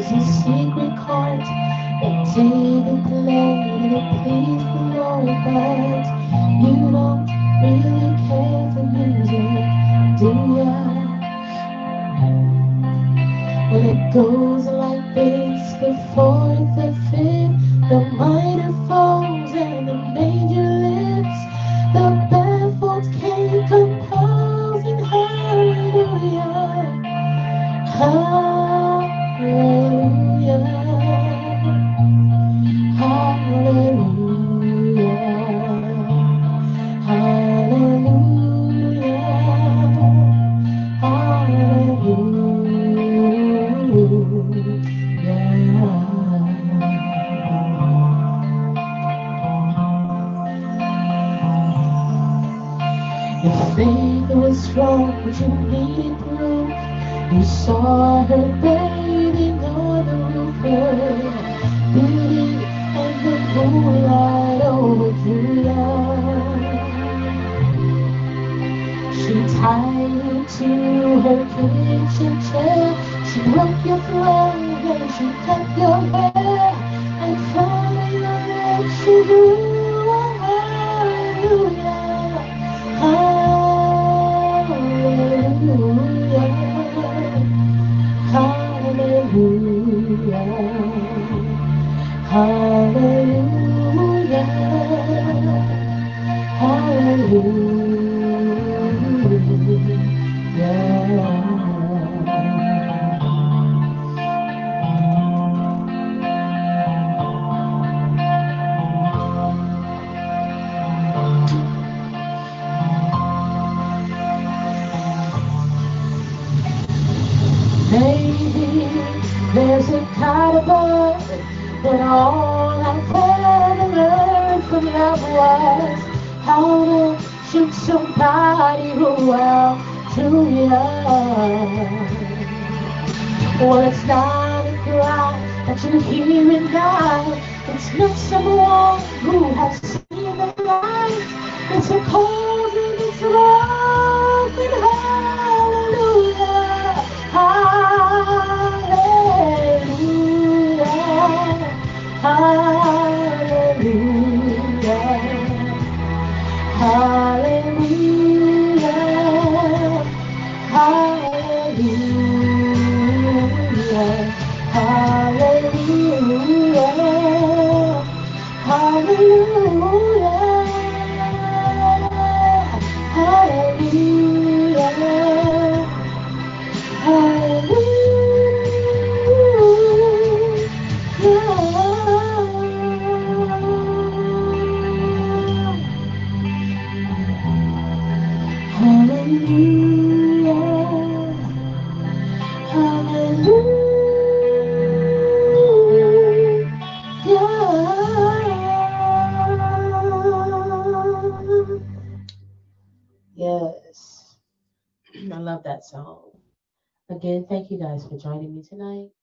There's a secret chord that David played and it pleased the Lord, but you don't really care for music, do ya? Well, it goes like this: the fourth, the fifth, the minor falls and the major lifts. The baffled can't compose in hallelujah, hallelujah, hallelujah, hallelujah, hallelujah. Your faith was strong, but you needed proof. You saw her bathing on the roof, her beauty and the moonlight overdrew you. She tied you to her kitchen chair. She broke your throne and she cut your hair. And from your legs she drew a hallelujah, hallelujah, hallelujah, hallelujah, Maybe there's a kind of above, but all I've ever learned from love was how to shoot somebody who outdrew you. Well, it's not a cry that you hear at night. It's not someone who has seen the light. It's a cold and it's love and hallelujah, hallelujah, hallelujah, hallelujah, hallelujah, hallelujah, hallelujah, hallelujah, Yes, I love that song. Again, thank you guys for joining me tonight.